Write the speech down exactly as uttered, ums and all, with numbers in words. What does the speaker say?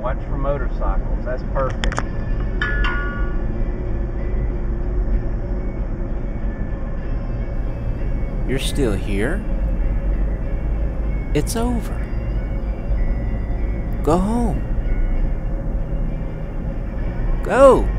Watch for motorcycles. That's perfect. You're still here? It's over. Go home. Go!